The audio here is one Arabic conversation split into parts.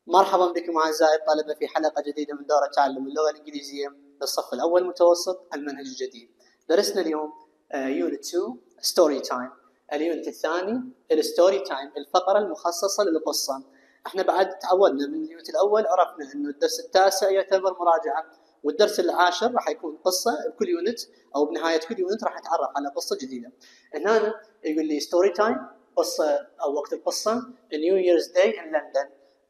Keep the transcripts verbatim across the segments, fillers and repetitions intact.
مرحبا بكم أعزائي الطلبة في حلقة جديدة من دورة تعلم اللغة الإنجليزية للصف الأول متوسط المنهج الجديد. درسنا اليوم يونت اثنين ستوري تايم. اليونت الثاني الستوري تايم، الفقرة المخصصة للقصة. احنا بعد تعودنا من اليونت الأول، عرفنا إنه الدرس التاسع يعتبر مراجعة، والدرس العاشر راح يكون قصة بكل يونت، أو بنهاية كل يونت راح نتعرف على قصة جديدة. هنا يقول لي ستوري تايم، قصة أو وقت القصة. نيو ييرز داي إن لندن،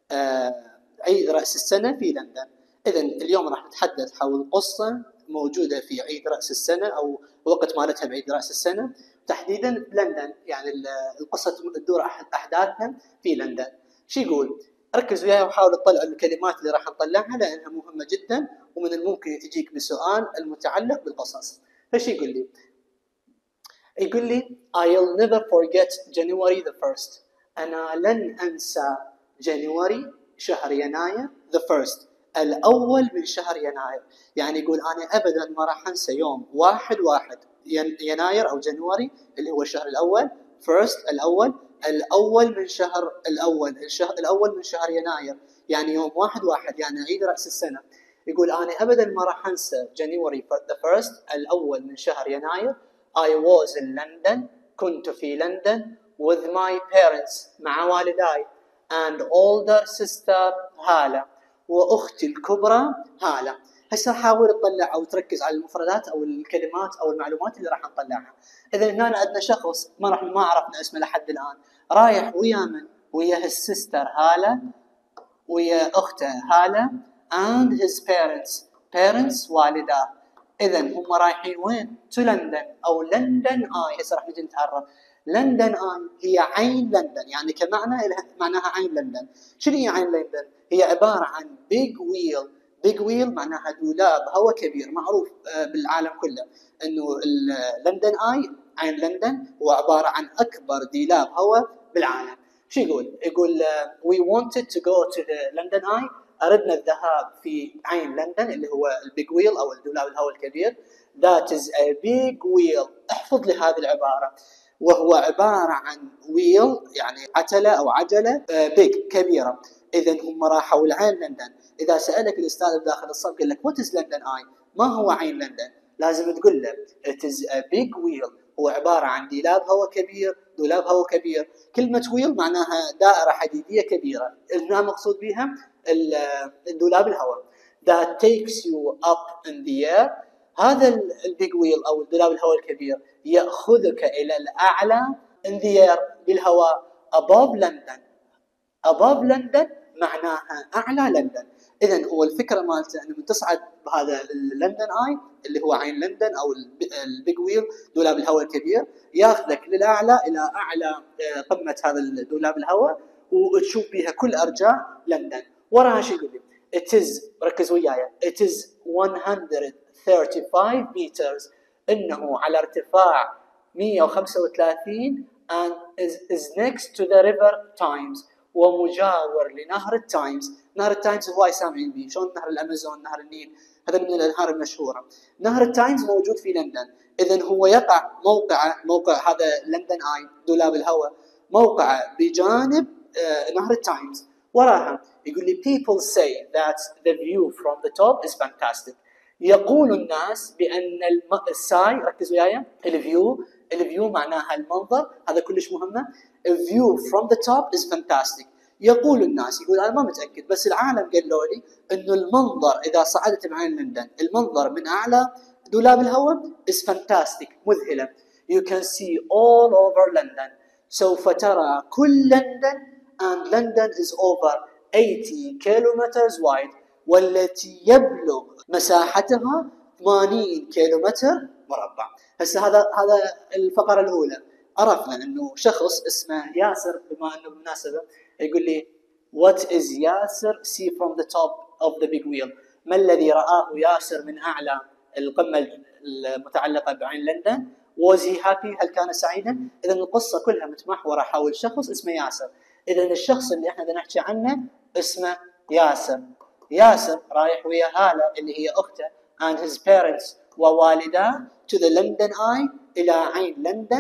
عيد رأس السنة في لندن. إذن اليوم راح نتحدث حول قصة موجودة في عيد رأس السنة أو وقت مالتها بعيد رأس السنة، تحديدا لندن، يعني القصة تدور أحداثها في لندن. شو يقول؟ ركز وياي وحاول تطلع الكلمات اللي راح نطلعها لأنها مهمة جدا، ومن الممكن تجيك بسؤال المتعلق بالقصص. فش يقول لي؟ يقول لي I'll never forget January the first. أنا لن أنسى جانيوري شهر يناير the first، الأول من شهر يناير. يعني يقول أنا أبدا ما راح أنسى يوم واحد واحد يناير أو جانيوري اللي هو الشهر الأول، first الأول، الأول من شهر الأول، الشهر الأول من شهر يناير، يعني يوم واحد واحد، يعني عيد رأس السنة. يقول أنا أبدا ما راح أنسى جانيوري the first الأول من شهر يناير. I was in London، كنت في لندن with my parents مع والداي and older sister هالة، وأختي الكبرى هالة. هسه حاول تطلع أو تركز على المفردات أو الكلمات أو المعلومات اللي راح نطلعها. إذا هنا عندنا شخص ما راح ما عرفنا اسمه لحد الآن، رايح ويا من؟ ويا his sister هالة، ويا أخته هالة and his parents، parents والداه. إذا هم رايحين وين؟ to لندن أو لندن آي. هسه راح نجي نتعرف. لندن آي هي عين لندن، يعني كمعنى معناها عين لندن. شنو هي عين لندن؟ هي عبارة عن big wheel. big wheel معناها دولاب هواء كبير، معروف بالعالم كله إنه لندن آي، عين لندن، هو عبارة عن أكبر دولاب هواء بالعالم. شو يقول؟ يقول we wanted to go to the London Eye، أردنا الذهاب في عين لندن اللي هو البيج ويل أو الدولاب الهواء الكبير. That is a big wheel. احفظ لي هذه العبارة. وهو عبارة عن wheel يعني عتلة أو عجلة big كبيرة. إذن هم راحوا لعين لندن. إذا سألك الأستاذ داخل الصف قال لك what is London Eye، ما هو عين لندن؟ لازم تقول له it is a big wheel، هو عبارة عن دولاب هواء كبير، دولاب هواء كبير. كلمة wheel معناها دائرة حديدية كبيرة، هنا مقصود بها الدولاب الهواء. that takes you up in the air. هذا البيج ويل أو الدولاب الهواء الكبير يأخذك إلى الأعلى in the air بالهواء above London. above London معناها أعلى لندن. إذن هو الفكرة مالته أنه من تصعد بهذا لندن آي اللي هو عين لندن أو البيج ويل دولاب الهواء الكبير، ياخذك للأعلى إلى أعلى قمة هذا الدولاب الهواء، وتشوف بها كل أرجاء لندن. وراها شو يقول لي؟ it is، ركز وياي، it is one hundred thirty-five meters، إنه على ارتفاع مئة وخمسة وثلاثين and is, is next to the river Thames، ومجاور لنهر التايمز. نهر التايمز هواي سامعين به، شلون نهر الأمازون، نهر النيل، هذا من الأنهار المشهورة. نهر التايمز موجود في لندن. إذن هو يقع موقع موقع هذا لندن آي دولاب الهواء، موقعه بجانب آه نهر التايمز. وراها يقول لي people say that the view from the top is fantastic. يقول الناس بأن الساي، ركز وياي، الفيو، الفيو معناها المنظر، هذا كلش مهمة. A view from the top is fantastic. يقول الناس، يقول أنا ما متأكد بس العالم قالوا لي إنه المنظر إذا صعدت بعين لندن، المنظر من أعلى دولاب الهواء is fantastic، مذهلة. You can see all over London، سوف ترى كل لندن and London is over eighty kilometers wide، والتي يبلغ مساحتها ثمانين كيلومتر مربع. هسه هذا هذا الفقرة الأولى. عرفنا إنه شخص اسمه ياسر، بما إنه بالمناسبة يقول لي what is ياسر see from the top of the big wheel، ما الذي رآه ياسر من أعلى القمة المتعلقة بعين لندن؟ was he happy، هل كان سعيدا؟ إذا القصة كلها متمحورة حول شخص اسمه ياسر. إذا الشخص اللي إحنا بنحكي عنه اسمه ياسر. ياسر رايح ويا هالة اللي هي أخته and his parents ووالداه to the London Eye، إلى عين لندن.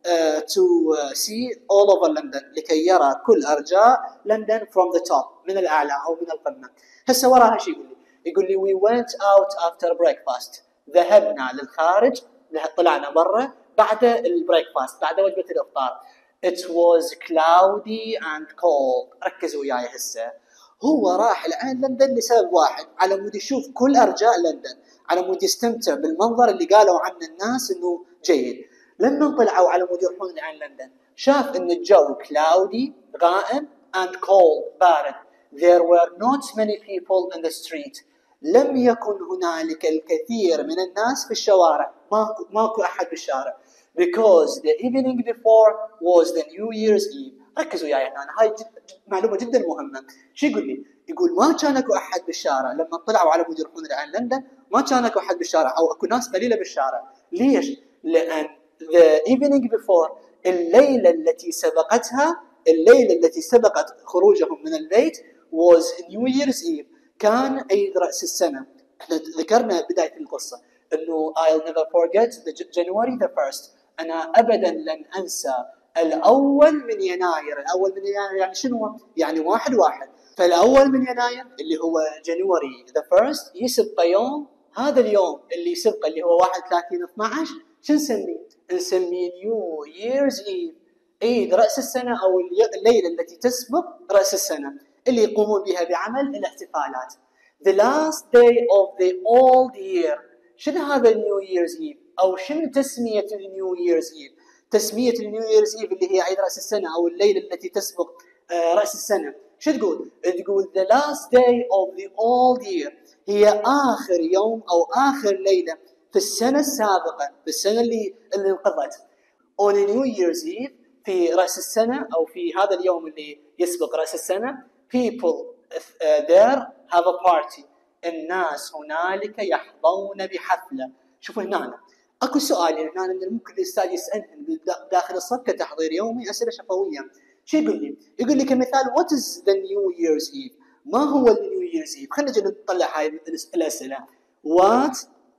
uh, to uh, see all over London لكي يرى كل أرجاء لندن from the top من الأعلى أو من القمة. هسه وراها شو يقول لي؟ يقول لي we went out after breakfast. ذهبنا للخارج، طلعنا برا بعد البريكفاست، بعد وجبة الإفطار. It was cloudy and cold. ركزوا وياي هسه. هو راح الآن لندن لسبب واحد، على مود يشوف كل أرجاء لندن، على مود يستمتع بالمنظر اللي قالوا عنه الناس إنه جيد. لما طلعوا على مود يروحون الآن لندن، شاف إن الجو cloudy غائم and cold بارد. There were not many people in the street. لم يكن هنالك الكثير من الناس في الشوارع، ماكو ماكو أحد بالشارع. Because the evening before was the New Year's Eve. ركزوا وياي هنا، هاي جد معلومة جدا مهمة. شو يقول لي؟ يقول ما كان اكو أحد بالشارع لما طلعوا على مود يروحون الآن لندن، ما كان اكو أحد بالشارع أو اكو ناس قليلة بالشارع. ليش؟ لأن the evening before الليلة التي سبقتها، الليلة التي سبقت خروجهم من البيت was New Year's Eve. كان عيد رأس السنة. احنا ذكرنا بداية القصة انه I'll never forget the January the first. انا ابدا لن انسى الاول من يناير. الاول من يناير يعني شنو؟ يعني واحد واحد. فالاول من يناير اللي هو January the first يسبق يوم، هذا اليوم اللي يسبق اللي هو واحد وثلاثين اثناشر شو نسميه؟ نسميه New Year's Eve، عيد رأس السنة او الليلة التي تسبق رأس السنة اللي يقومون بها بعمل الاحتفالات. The last day of the old year. شنو هذا النيو ييرز إيف؟ أو شنو تسمية النيو ييرز إيف؟ تسمية النيو ييرز إيف اللي هي عيد رأس السنة أو الليلة التي تسبق آه رأس السنة. شو تقول؟ تقول the last day of the old year، هي آخر يوم أو آخر ليلة في السنة السابقة، في السنة اللي اللي انقضت. On a New Year's Eve في رأس السنة أو في هذا اليوم اللي يسبق رأس السنة، people uh, there have a party. الناس هنالك يحظون بحفلة. شوفوا هنا اكو سؤال هنا من الممكن الاستاذ يسالهم داخل الصف كتحضير يومي، اسئله شفويه. شو يقول لي؟ يقول لي كمثال what is the New Year's Eve؟ ما هو النيو ييرز ايف؟ خلينا نجي نطلع هاي الاسئله. What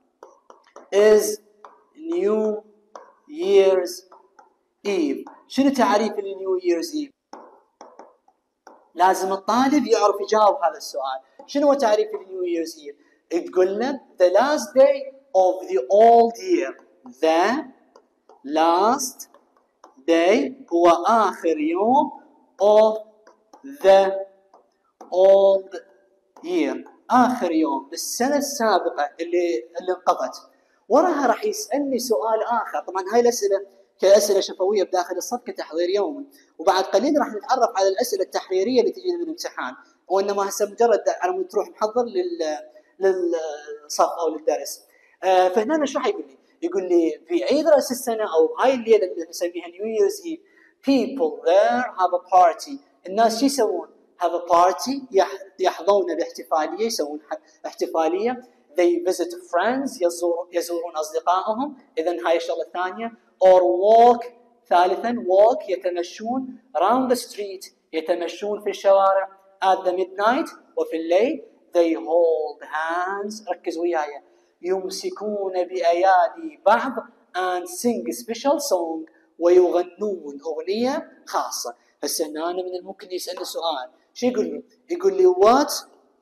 is New Year's Eve؟ شنو تعريف النيو ييرز ايف؟ لازم الطالب يعرف يجاوب هذا السؤال. شنو هو تعريف النيو ييرز ايف؟ تقول له the last day of the old year. the last day هو آخر يوم of the old year، آخر يوم بالسنة السابقة اللي اللي انقضت. وراها راح يسألني سؤال آخر. طبعا هاي الأسئلة كأسئلة شفوية بداخل الصف كتحضير يومي، وبعد قليل راح نتعرف على الأسئلة التحريرية اللي تجي من الامتحان، وإنما هسه مجرد على مود تروح محضر لل للصف أو للدرس. آه فهنا شو راح يقول لي؟ يقول لي في عيد رأس السنة أو هاي الليلة اللي نسميها New Year's Eve people there have a party. الناس شو يسوون؟ have a party، يحظون باحتفالية، يسوون احتفالية. they visit friends، يزور يزورون أصدقائهم. إذن هاي الشغلة الثانية. or walk، ثالثا walk يتمشون. round the street يتمشون في الشوارع. at the midnight وفي الليل. they hold hands، ركز وياي، يمسكون بأيادي بعض and sing special song، ويغنون أغنية خاصة. هسه هنا من الممكن يسألني سؤال. شو يقول لي؟ يقول لي what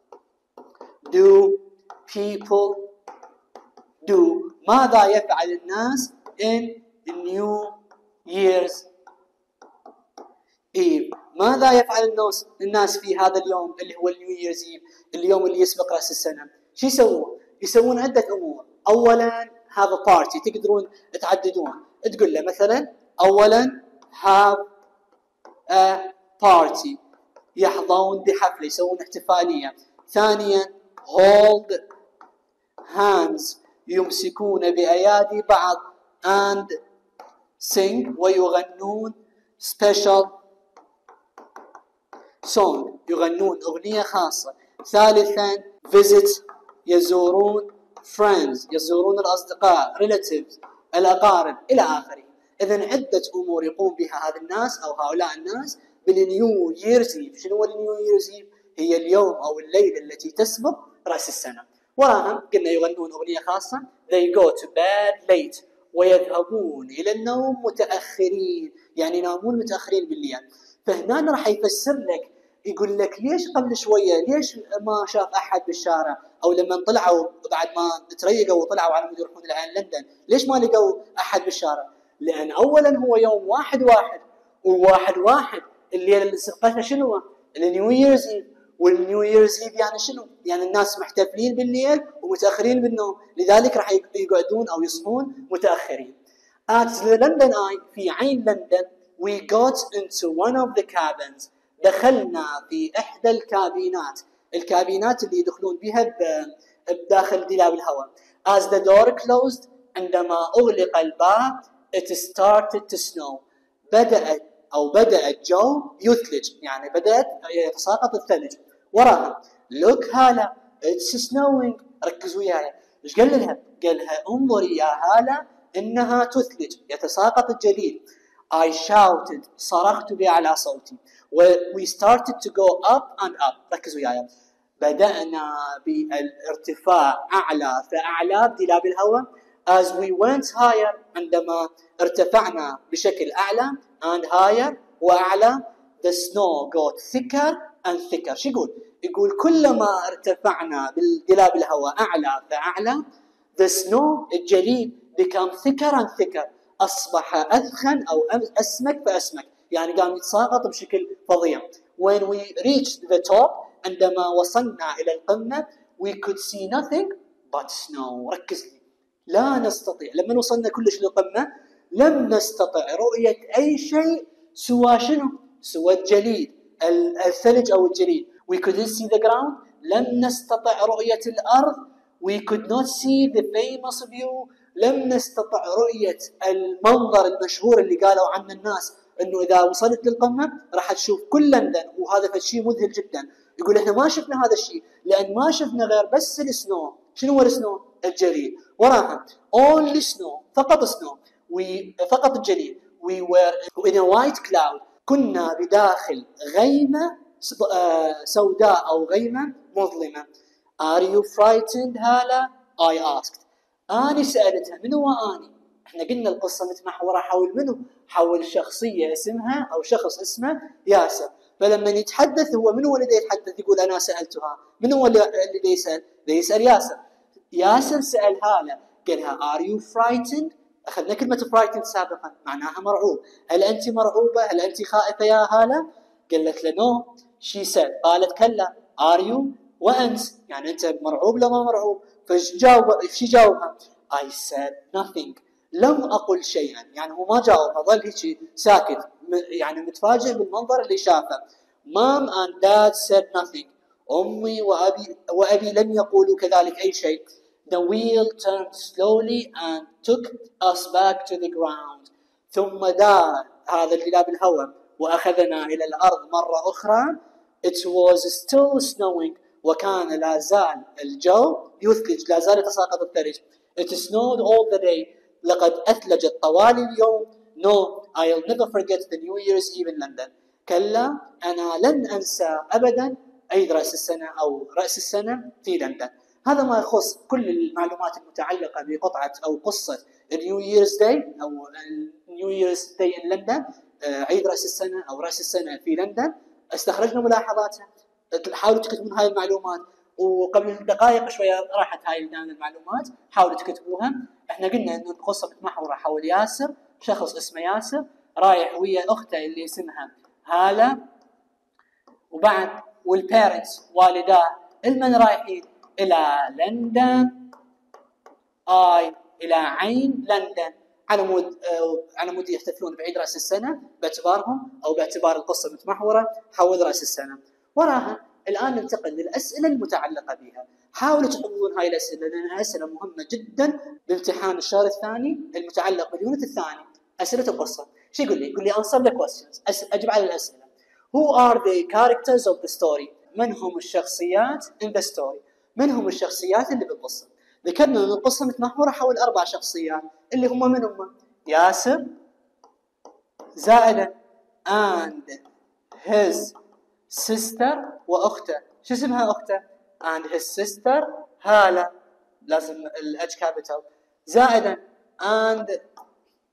do people do؟ ماذا يفعل الناس in New Year's Eve؟ ماذا يفعل الناس الناس في هذا اليوم اللي هو النيو ييرز إيف، اليوم اللي يسبق رأس السنة؟ شو يسوون؟ يسوون عدة أمور. أولاً have a party، تقدرون تعددون. تقول له مثلاً أولاً have a party، يحظون بحفلة، يسوون احتفالية. ثانياً hold hands، يمسكون بأيادي بعض and sing، ويغنون special song، يغنون أغنية خاصة. ثالثاً visit، يزورون friends، يزورون الأصدقاء relatives، الأقارب إلى آخره. إذن عدة أمور يقوم بها هذا الناس أو هؤلاء الناس بالنيو ييرز إيف. شنو هو النيو ييرز إيف؟ هي اليوم أو الليلة التي تسبق رأس السنة. وراها قلنا يغنون أغنية خاصة. they go to bed late، ويذهبون إلى النوم متأخرين، يعني ينامون متأخرين بالليل. فهنا راح يفسر لك، يقول لك ليش قبل شوية ليش ما شاف أحد بالشارع، أو لما طلعوا بعد ما تريقوا وطلعوا على مود يروحون الآن لندن ليش ما لقوا أحد بالشارع؟ لأن أولا هو يوم واحد واحد، وواحد واحد الليلة اللي سبقتها شنو؟ النيو ييرز إيف، والنيو ييرز إيف يعني شنو؟ يعني الناس محتفلين بالليل ومتأخرين بالنوم، لذلك راح يقعدون أو يصحون متأخرين. At the London Eye، في عين لندن، we got into one of the cabins، دخلنا في إحدى الكابينات، الكابينات اللي يدخلون بها بداخل دولاب الهواء. As the door closed، عندما أغلق الباب، it started to snow، بدأت أو بدأ الجو يثلج، يعني بدأت يتساقط الثلج. وراها look هالة it's snowing، ركزوا وياي، إيش قال لها؟ قال لها انظري يا هالة إنها تثلج، يتساقط الجليد. I shouted، صرخت بأعلى صوتي. we started to go up and up، ركزوا وياي، بدأنا بالارتفاع أعلى فأعلى بدولاب الهواء. as we went higher، عندما ارتفعنا بشكل أعلى، and higher وأعلى، the snow got thicker and thicker. شو يقول؟ يقول كلما ارتفعنا بدولاب الهواء أعلى فأعلى، the snow الجليد become thicker and thicker، أصبح أثخن أو أسمك فأسمك، يعني قام يتساقط بشكل فظيع. when we reached the top، عندما وصلنا إلى القمة، we could see nothing but snow. ركز لي، لا نستطيع، لما وصلنا كلش للقمة لم نستطع رؤية أي شيء سوى شنو؟ سوى الجليد، الثلج أو الجليد. we couldn't see the ground، لم نستطع رؤية الأرض. we could not see the famous view، لم نستطع رؤية المنظر المشهور اللي قالوا عنه الناس انه اذا وصلت للقمة راح تشوف كل لندن، وهذا شيء مذهل جدا. يقول احنا ما شفنا هذا الشيء لان ما شفنا غير بس السنو. شنو هو السنو؟ الجليد. وراها only snow، فقط سنو، فقط الجليد. we were in a white cloud، كنا بداخل غيمة سوداء او غيمة مظلمة. are you frightened هالة؟ I asked، أنا سألتها. من هو أنا؟ إحنا قلنا القصة متمحورة حول منه؟ حول شخصية اسمها أو شخص اسمه ياسر. فلما يتحدث هو من هو اللي يتحدث؟ يقول أنا سألتها. من هو اللي يسأل؟ اللي يسأل ياسر. ياسر سأل هالة، قالها are you frightened؟ أخذنا كلمة frightened سابقا معناها مرعوب. هل أنت مرعوبة؟ هل أنت خائفة يا هالة؟ قالت له no. she said، قالت كلا. are you؟ وأنت يعني أنت مرعوب لما مرعوب؟ فش جاوب؟ فش جاوبها؟ I said nothing، لم أقل شيئا. يعني هو ما جاوب، ظل هيك ساكت، يعني متفاجئ بالمنظر اللي شافه. Mom and Dad said nothing، أمي وأبي وأبي لم يقولوا كذلك أي شيء. The wheel turned slowly and took us back to the ground، ثم دار هذا الدولاب الهواء وأخذنا إلى الأرض مرة أخرى. It was still snowing، وكان لا زال الجو يثلج، لا زال يتساقط الثلج. It snowed all the day، لقد أثلجت طوال اليوم. No، I'll never forget the New Year's Eve in London، كلا أنا لن أنسى أبدا عيد رأس السنة أو رأس السنة في لندن. هذا ما يخص كل المعلومات المتعلقة بقطعة أو قصة New Year's Day أو New Year's Day in London، عيد رأس السنة أو رأس السنة في لندن. استخرجنا ملاحظاتها، حاولوا تكتبون هاي المعلومات، وقبل دقائق شوية راحت هاي المعلومات، حاولوا تكتبوها. احنا قلنا انه القصة متمحورة حول ياسر، شخص اسمه ياسر رايح ويا اخته اللي اسمها هالة، وبعد والبيرنتس والداه المن رايحين الى لندن، اي الى عين لندن، على مود على مود يحتفلون بعيد راس السنة باعتبارهم او باعتبار القصة متمحورة حول راس السنة. وراها الآن ننتقل للأسئلة المتعلقة بها. حاولوا تحضرون هاي الأسئلة لأنها أسئلة مهمة جدا بامتحان الشهر الثاني المتعلق باليونت الثاني، أسئلة القصة. شو يقول لي؟ يقول لي answer the questions، أجب على الأسئلة. Who are the characters of the story؟ من هم الشخصيات in the story؟ من هم الشخصيات اللي بالقصة؟ ذكرنا أن القصة متمحورة حول أربع شخصيات اللي هم من هم؟ ياسر، زائدة and his sister وأخته. شو اسمها أخته؟ and his sister هالة، لازم الأج كابيتال، زائدا and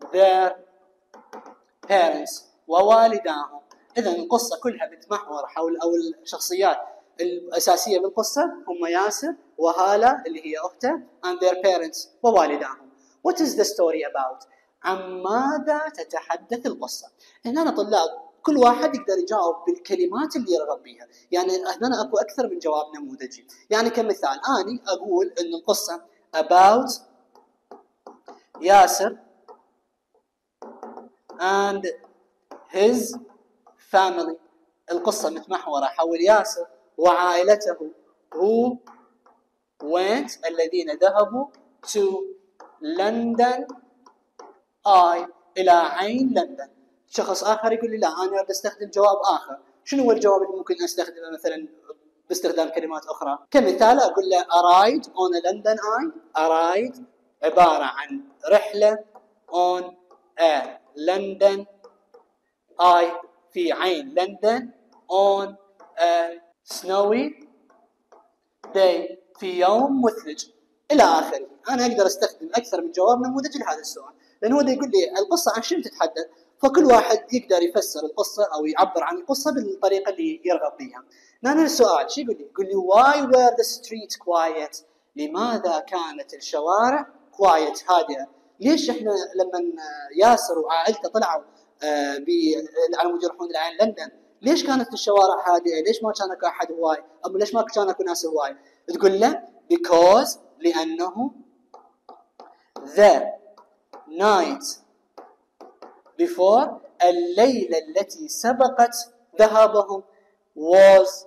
their parents ووالداهم. إذا القصة كلها بتمحور حول أو الشخصيات الأساسية بالقصة هم ياسر وهالة اللي هي أخته and their parents ووالداهم. What is the story about؟ عن ماذا تتحدث القصة؟ هنا طلاب كل واحد يقدر يجاوب بالكلمات اللي يرغب بها، يعني هنا أكو أكثر من جواب نموذجي. يعني كمثال أنا أقول إن القصة about ياسر and his family. القصة متمحورة حول ياسر وعائلته who went الذين ذهبوا to London I إلى عين لندن. شخص آخر يقول لي لا أنا بستخدم جواب آخر. شنو هو الجواب اللي ممكن أستخدمه مثلا باستخدام كلمات أخرى؟ كمثال أقول له arrived on a London Eye. arrived عبارة عن رحلة on a London Eye في عين لندن on a snowy day في يوم مثلج إلى آخره. أنا أقدر أستخدم أكثر من جواب نموذجي لهذا السؤال، لأنه هو يقول لي القصة عن شنو تتحدث، فكل واحد يقدر يفسر القصة أو يعبر عن القصة بالطريقة اللي يرغب بها. هنا السؤال شو يقول لي؟ يقول لي why were the streets quiet؟ لماذا كانت الشوارع quiet هادئة؟ ليش إحنا لما ياسر وعائلته طلعوا على مود يروحون لعين لندن ليش كانت الشوارع هادئة؟ ليش ما كان اكو احد هواي؟ أو ليش ما كان اكو ناس هواي؟ تقول له because لأنه the night before الليلة التي سبقت ذهابهم was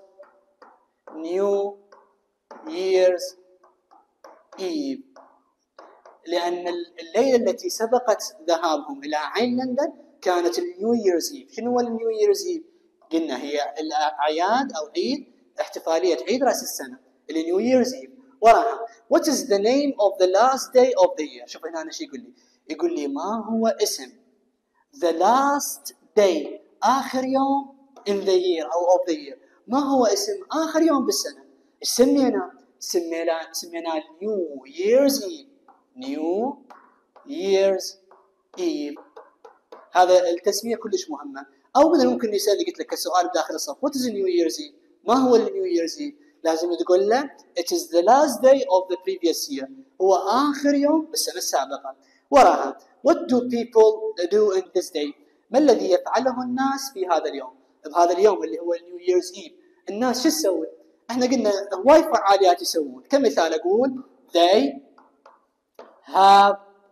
New Year's Eve. لأن الليلة التي سبقت ذهابهم إلى عين لندن كانت النيو ييرز إيف. شنو هو النيو ييرز إيف؟ قلنا هي الأعياد أو عيد احتفالية عيد رأس السنة النيو ييرز إيف. وراها What is the name of the last day of the year؟ شوف هنا شو يقول لي؟ يقول لي ما هو اسم the last day آخر يوم in the year أو of the year. ما هو اسم آخر يوم بالسنة؟ إيش سمينا؟ سمينا سمينا New Year's Eve. New Year's Eve. هذا التسمية كلش مهمة. أو مثلا ممكن يسأل قلت لك السؤال داخل الصف What is New Year's Eve؟ ما هو النيو ييرز إيف؟ لازم تقول له It is the last day of the previous year. هو آخر يوم بالسنة السابقة. وراها What do people do in this day؟ ما الذي يفعله الناس في هذا اليوم؟ بهذا اليوم اللي هو النيو ييرز إيف الناس شو تسوي؟ احنا قلنا هواي فعاليات يسوون. كمثال أقول They have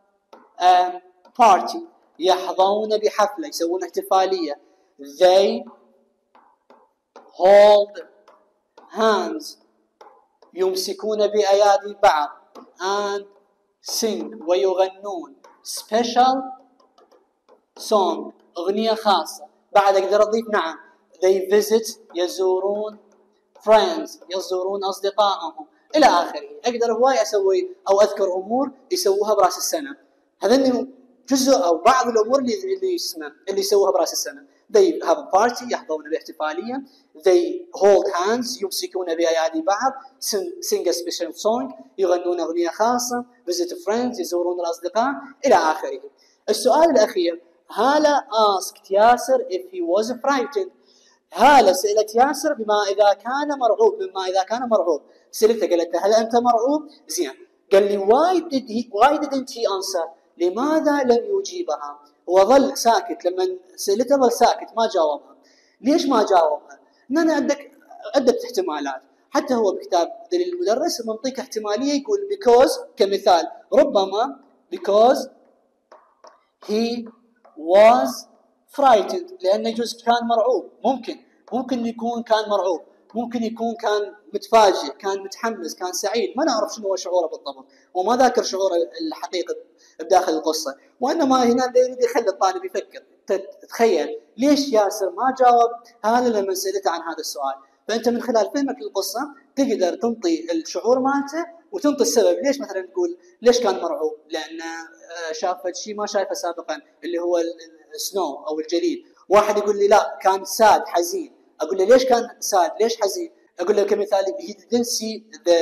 a party. يحظون بحفلة يسوون احتفالية. They hold hands يمسكون بأيادي بعض and sing ويغنون special song أغنية خاصة. بعد أقدر أضيف نعم they visit يزورون friends يزورون أصدقائهم إلى آخره. أقدر هواي أسوي أو أذكر أمور يسووها برأس السنة. هذا جزء أو بعض الأمور اللي اللي اسمه اللي يسووها برأس السنة. They have a party يحضرون باحتفالية. They hold hands يمسكون بأيادي بعض. Sing a special song يغنون أغنية خاصة. Visit friends يزورون الأصدقاء إلى آخره. السؤال الأخير هالة asked ياسر if he was frightened. هالة سألت ياسر بما إذا كان مرعوب بما إذا كان مرعوب. سألته قالت هل أنت مرعوب؟ زين. قال لي why did he why didn't he answer؟ لماذا لم يجيبها؟ هو ظل ساكت لما سألته ظل ساكت ما جاوبها. ليش ما جاوبها؟ هنا عندك عدة احتمالات. حتى هو بكتاب دليل المدرس منطيك احتمالية يقول because كمثال ربما because he was frightened لأنه جزء كان مرعوب. ممكن ممكن يكون كان مرعوب ممكن يكون كان متفاجئ كان متحمس كان سعيد ما نعرف شنو هو شعوره بالضبط وما ذاكر شعوره الحقيقي بداخل القصة. وإنما هنا يريد يخلي الطالب يفكر. تتخيل ليش ياسر ما جاوب هذا لما سألته عن هذا السؤال؟ فأنت من خلال فهمك للقصة تقدر تنطي الشعور مالته وتنطي السبب. ليش مثلا تقول ليش كان مرعوب؟ لأنه شاف شيء ما شايفه سابقا اللي هو السنو أو الجليد. واحد يقول لي لا كان ساد حزين. أقول له ليش كان ساد ليش حزين؟ أقول له كمثال he didn't see the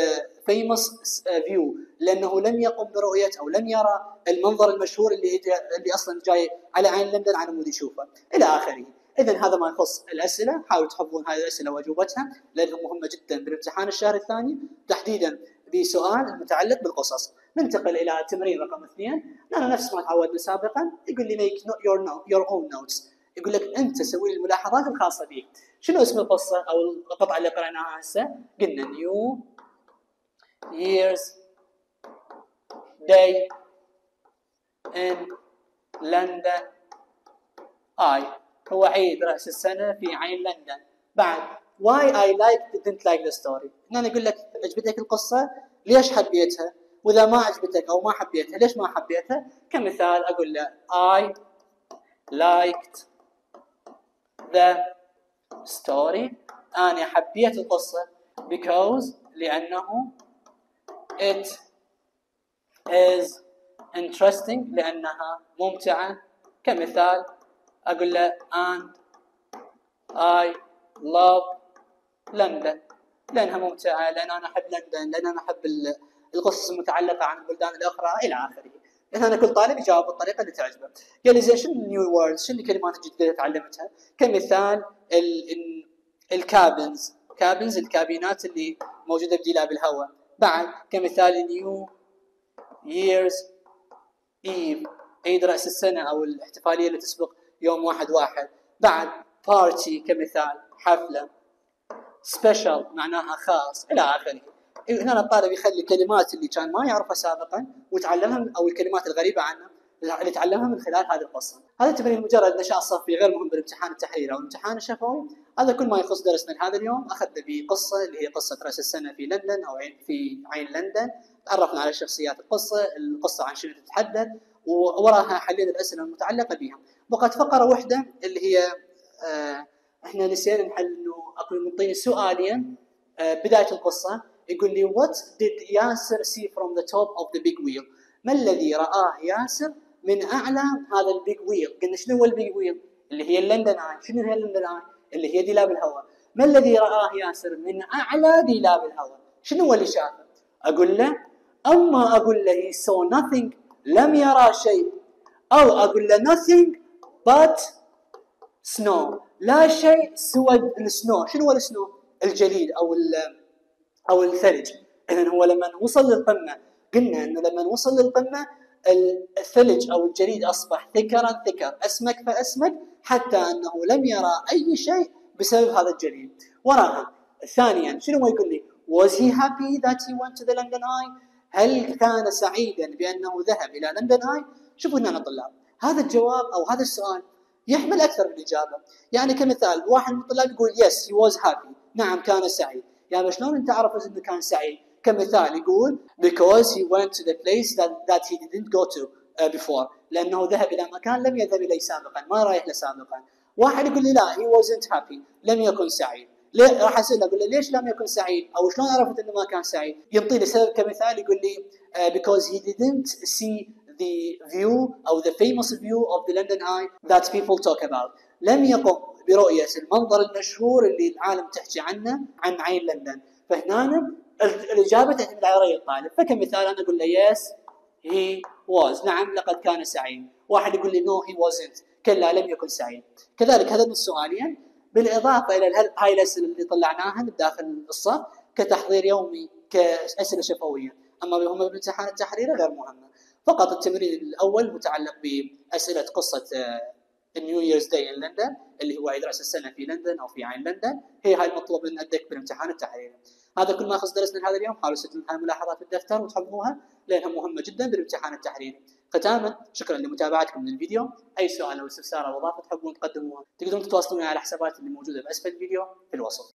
famous view لانه لم يقم برؤيه او لم يرى المنظر المشهور اللي اللي اصلا جاي على عين لندن على مود يشوفه الى اخره. اذا هذا ما يخص الاسئله، حاولوا تحفظون هذه الاسئله واجوبتها لانها مهمه جدا بالامتحان الشهر الثاني تحديدا بسؤال المتعلق بالقصص. ننتقل الى تمرين رقم اثنين. انا نفس ما تعودنا سابقا، يقول لي make your your own notes، يقول لك انت سوي لي الملاحظات الخاصه بك. شنو اسم القصه او القطعه اللي قرأناها هسه؟ قلنا new year's day in London I، هو عيد رأس السنة في عين لندن. بعد why I like didn't like the story، هنا أقول لك عجبتك القصة ليش حبيتها، وإذا ما عجبتك أو ما حبيتها ليش ما حبيتها. كمثال أقول له I liked the story، أنا حبيت القصة because لأنه it is interesting لأنها ممتعة. كمثال أقول له and I love London، لأنها ممتعة، لأن أنا أحب لندن، لأن أنا أحب القصص المتعلقة عن البلدان الأخرى إلى آخره. هنا كل طالب يجاوب بالطريقة اللي تعجبه. قال لي زين شنو النيو ووردز، شنو الكلمات الجديدة اللي تعلمتها؟ كمثال ال الكابنز، كابنز الكابينات اللي موجودة بديلاب الهواء. بعد كمثال نيو ييرز إيف، عيد رأس السنة أو الاحتفالية اللي تسبق يوم واحد واحد. بعد بارتي كمثال حفلة. سبيشال معناها خاص إلى آخره. هنا الطالب يخلي الكلمات اللي كان ما يعرفها سابقا ويتعلمها، أو الكلمات الغريبة عنه اللي تعلمها من خلال هذه القصة. هذا التمرين مجرد نشاط صفي غير مهم بالامتحان التحريري أو الامتحان الشفوي. هذا كل ما يخص درسنا لهذا اليوم. أخذنا بقصة اللي هي قصة رأس السنة في لندن أو في عين لندن، تعرفنا على شخصيات القصة، القصة عن شنو تتحدث، ووراها حلينا الأسئلة المتعلقة بها. بقت فقرة واحدة اللي هي آه احنا نسينا نحل، انه اكو منطيني سؤالين آه بداية القصة. يقول لي what did ياسر see from the top of the big wheel، ما الذي رآه ياسر من أعلى هذا البيج ويل. قلنا شنو هو البيج ويل؟ اللي هي اللندن آي. شنو هي اللندن آي؟ اللي هي ديلاب الهواء. ما الذي رآه ياسر من أعلى ديلاب الهواء؟ شنو هو اللي شافه؟ أقول له أما أقول له he saw nothing، لم يرى شيء، أو أقول له nothing but snow، لا شيء سوى السنو. شنو هو السنو؟ الجليد أو أو الثلج. إذن هو لما وصل للقمة، قلنا إنه لما وصل للقمة الثلج أو الجليد أصبح ثكرا ثكر، أسمك فأسمك، حتى أنه لم يرى أي شيء بسبب هذا الجليد. وراها ثانيا شنو هو يقول لي؟ was he happy that he went to the London Eye؟ هل كان سعيدا بأنه ذهب إلى لندن آي؟ شوفوا هنا طلاب، هذا الجواب أو هذا السؤال يحمل أكثر من إجابة. يعني كمثال واحد من الطلاب يقول yes he was happy، نعم كان سعيد. يعني شلون أنت عرفت إنه كان سعيد؟ كمثال يقول because he went to the place that that he didn't go to uh, before، لأنه ذهب إلى مكان لم يذهب إليه سابقا، ما رايح له سابقا. واحد يقول لي لا he wasn't happy، لم يكن سعيد. ليه؟ راح أسأله أقول له ليش لم يكن سعيد؟ أو شلون عرفت إنه ما كان سعيد؟ ينطي لي سبب. كمثال يقول لي uh, because he didn't see the view أو the famous view of the London Eye that people talk about، لم يقم برؤية المنظر المشهور اللي العالم تحكي عنه عن عين لندن. فهنا الإجابة تعتمد على رأي الطالب. فكمثال أنا أقول له yes he was، نعم لقد كان سعيد. واحد يقول لي no he wasn't، كلا لم يكن سعيد. كذلك هذا من السؤالين بالإضافة إلى هاي الأسئلة اللي طلعناها بداخل الصف كتحضير يومي كأسئلة شفوية، أما بهم بالامتحان التحريري غير مهمة. فقط التمرين الأول متعلق بأسئلة قصة النيو ييرز داي إن لندن اللي هو عيد رأس السنة في لندن أو في عين لندن، هي هاي المطلوب من أدك بالامتحان التحريري. هذا كل ما يخص درسنا هذا اليوم. حاولوا تسجلون هاي الملاحظات في الدفتر وتحفظوها لأنها مهمة جدا بالامتحان التحريري. ختاما شكرا لمتابعتكم للفيديو. أي سؤال أو استفسار أو إضافة تحبون تقدموها تقدرون تتواصلون على حسابات اللي موجودة بأسفل الفيديو في الوصف.